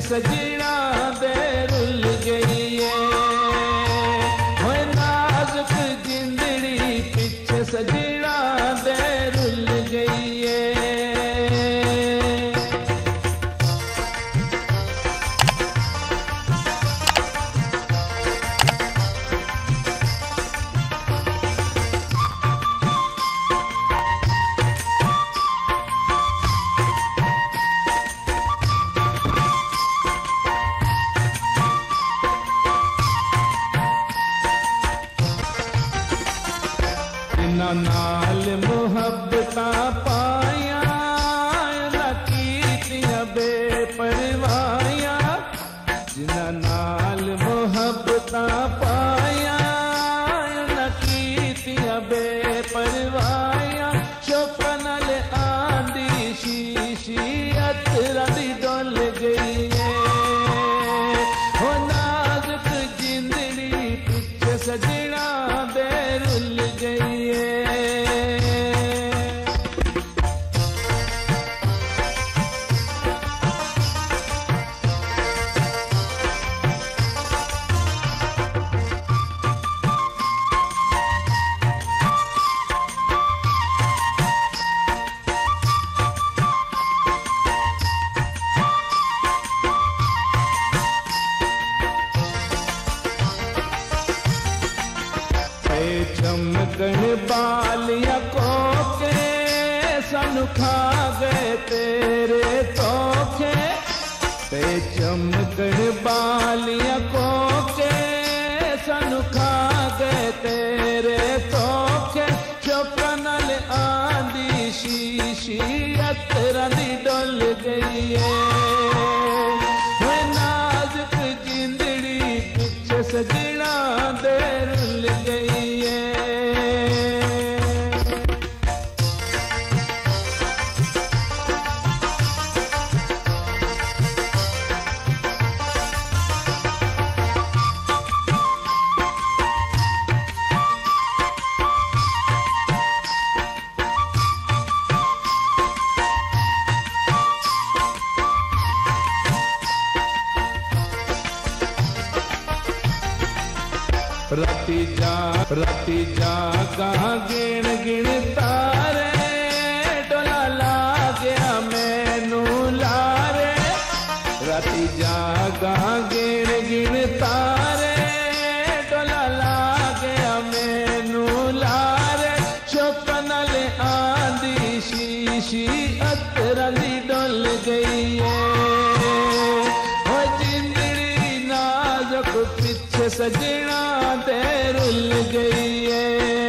सजना दे रुल गई है। होए नाजुक जिंदड़ी पिछे सजना दे रुल गई है। नाल मुहब्बतां पाया ना कीतियां बेपरवाहियां। जिन्हां नाल मुहब्बतां पाया ना कीतियां बेपरवाहियां। शौक़ां नाल आंदी शीशी अतरां दी डुल गई है। हो नाजुक जिंदड़ी पिछे सजना दे रुल गई है। चमकन बालियां कोके सानू खा गए तेरे धोखे। ते चमकन बालियां कोके सानू खा गए तेरे धोखे। शौक़ां नाल आंदी शीशी अतरां दी डुल गई है। होए नाजुक जिंदड़ी पिछे सजना दे रुल गई है। राती जागा गिण गिण तारे डोला ला गया मैनू लारे। राती जागा गिण गिण तारे डोला ला गया मैनू लारे। शौक़ां नाल आंदी शीशी अतरां दी डुल गई है। हो जिंदड़ी नाजुक पिछे सजना दे रुल गई है।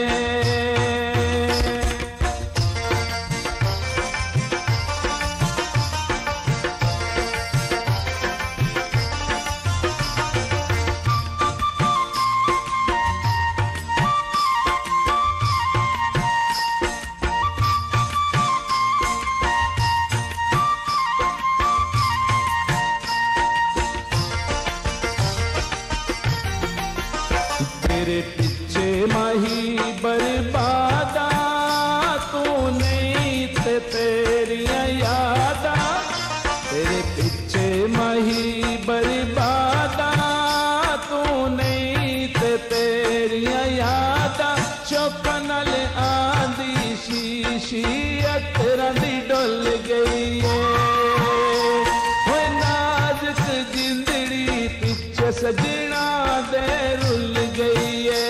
तेरे पीछे माही बर्बादा तू नहीं ते तेरियां यादा। तेरे पीछे माही बर्बादा तू नहीं ते तेरियां यादा। शौक़ां नाल आंदी शीशी अतरां दी डुल गई है। होए नाजुक जिंदड़ी पिछे सजना दे रुल गई है।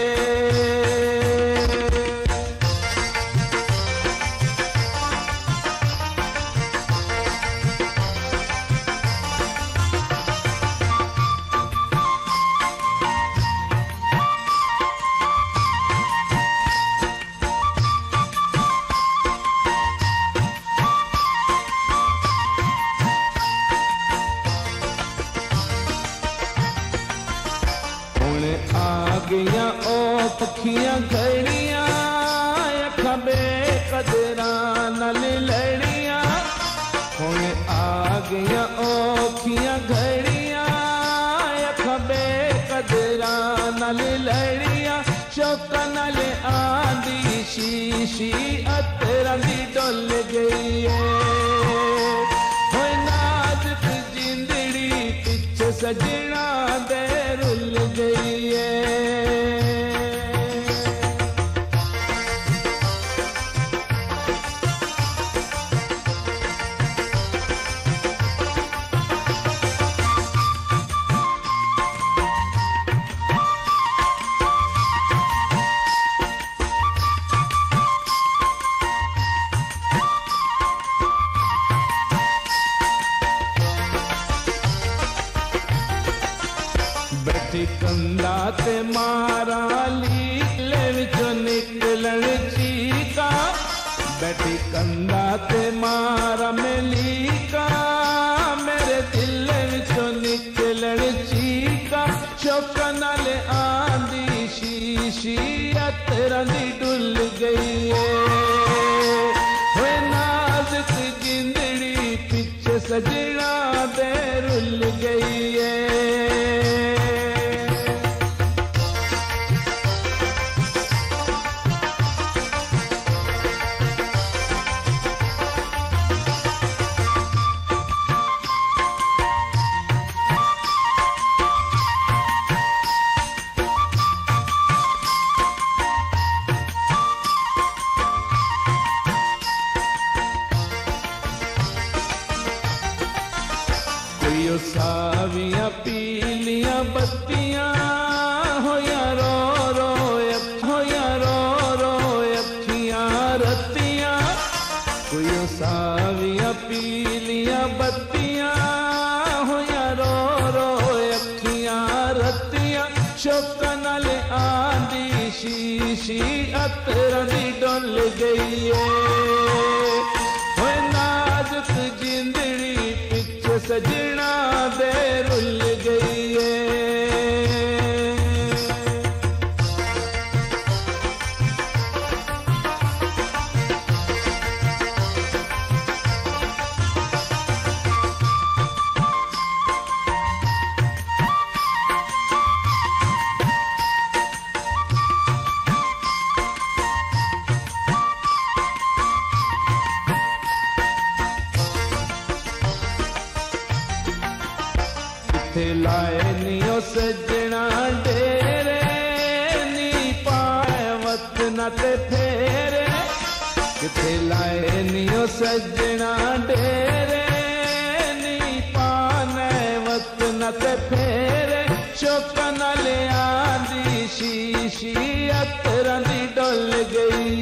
गईयां ओ पखियां घड़ियां अखां बेकदरां नाल लड़ियां। हुण आ गईयां औखियां घड़ियां अखां बेकदरां नाल लड़ियां। शौक़ां नाल आंदी शीशी अतरां दी डुल गई है। होए नाजुक जिंदड़ी सजना दे रुल गई है। बैठी कंधा ते मारा लीले विचों निकलन चीका, बैठी कंधा ते मारा मेलीका, मेरे दिल विचों निकलन चीका, शौक नाल आंदी शीशी अतरां दी डुल गई है। नाजुक जिंदड़ी पिछे सजना दे रुल गई है। सावियां पीलियां बत्तियां हो या रो अखियां रत्तियां, कोई सावियां पीलियां बत्तियां हो या रो अखियां रत्तियां, शौक नाल आंदी शीशी अतरां दी डुल गई है। नाजुक जिंदड़ी पिछे सजना दे रुल गई है। लाए नियो सजना डेरे नी पाए वतना ते फेरे, किथे लाए नियो सजना डेरे नी पाने वतना ते फेरे, शौक नाल आंदी शीशी अतरां दी डुल गई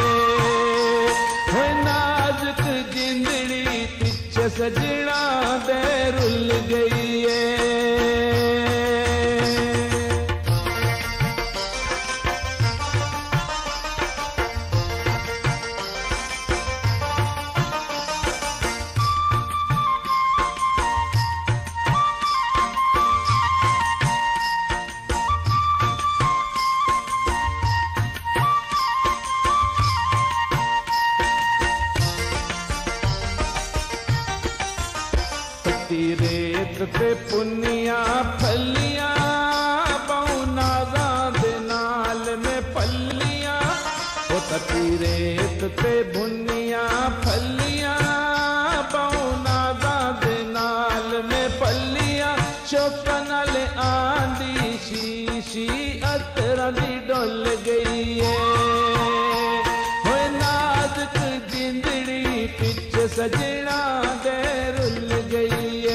है। नाजुक जिंदड़ी पिछे सजना दे रुल गई है। रेत पे पुनिया फलियां बहुनाजा दे नाल में पलियां, ओ तती रेत पे बुनिया फलियां बहुनाजा दे नाल में पलियां, शौक नाल आंदी शीशी अतरां दी डुल गई है। नाजुक जिंदड़ी पिछे सजना दे रुल गई है।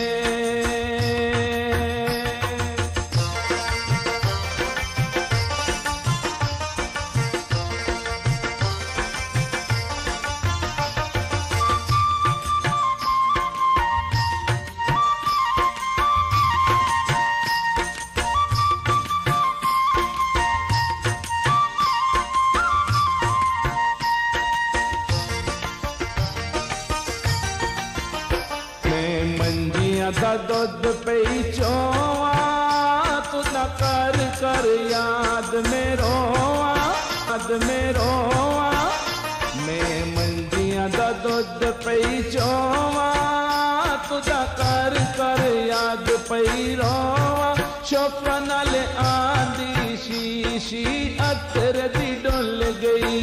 मंजियां दा दुध पई चोवा, तू ना कर कर याद में रोवा, याद में रोवा। मैं मंजियां दा दुध पई चोवा, तू ना कर कर याद पई रोवा, शौक नाल आंदी शीशी अतर दी डुल गई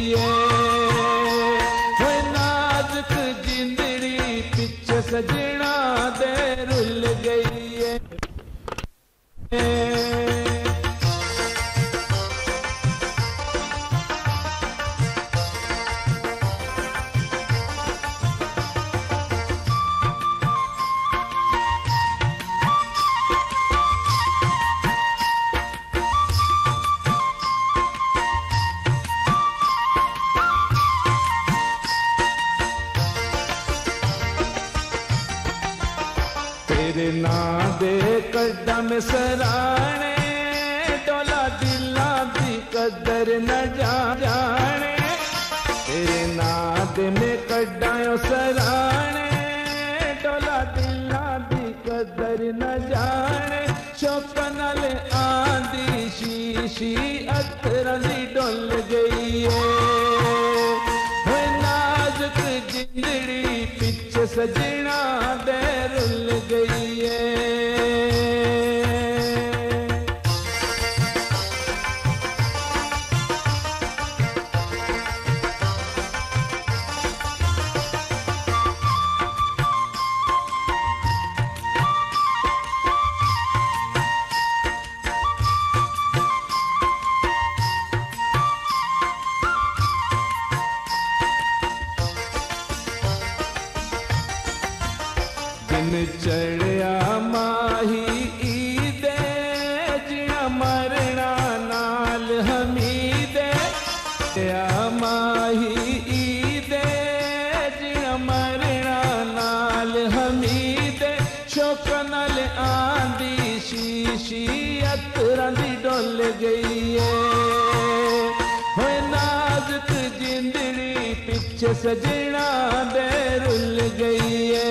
है। नाजुक जिंदड़ी पिछे सजना दे रुल गई है। तेरे ना दे कड्डा में सराणे, डोला दिला दी कदर न जाने। तेरे ना दे में कड्डा सराणे, डोला दिला दी कदर न जाने। शौक नाल आंदी शीशी अतरां दी डुल गई है। नाजुक जिंदड़ी पिछे सजना दे रुल गई है। दिन चढ़िया माही ईदे, जिया मरना नाल हमीदे। या माही ईदे, जिया मरना नाल हमीदे। शौक नाल आंदी शीशी अतरां दी डुल गई है। होए नाजुक जिंदड़ी पिछे सजना दे रुल गई है।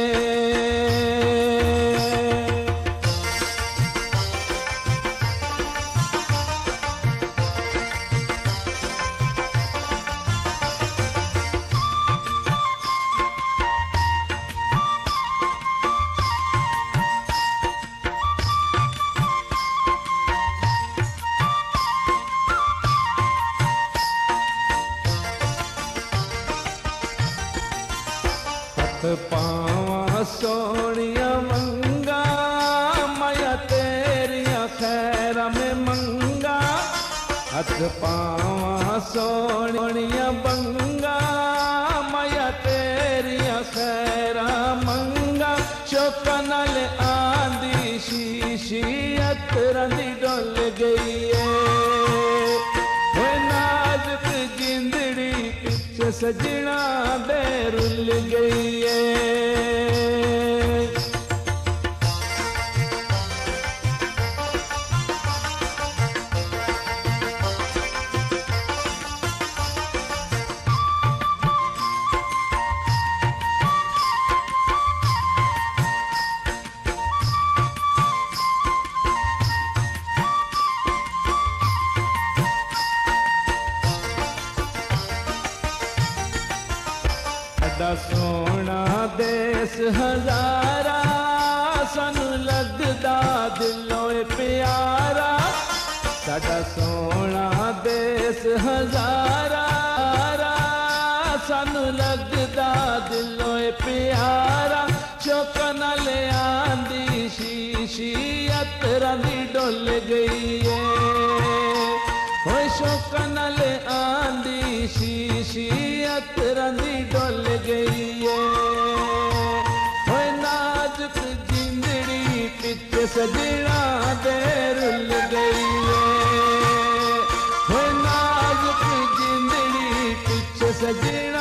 पावा सोनिया मंगा, माया तेरिया खैरा में मंगा। हथ पावा सोनिया बंगा, माया तेरिया खैरा मंगा। शौक नाल आंदी शीशी अतरां दी डुल गई है। नाजुक जिंदड़ी पिछे सजना दे रुल गई है। साडा सोना देश हजारा, सानू लगदा दिलों प्यारा। साडा सोना देश हजारा, सानू लगदा दिलों प्यारा। शौक नाल आंदी शीशी अतरां दी डुल गई है। होए शौक नाल आंदी शीशी अतरां दी डुल गई है। होए नाजुक जिंदड़ी पिछे सजना दे रुल गई है। होए नाजुक जिंदड़ी पिछे सजना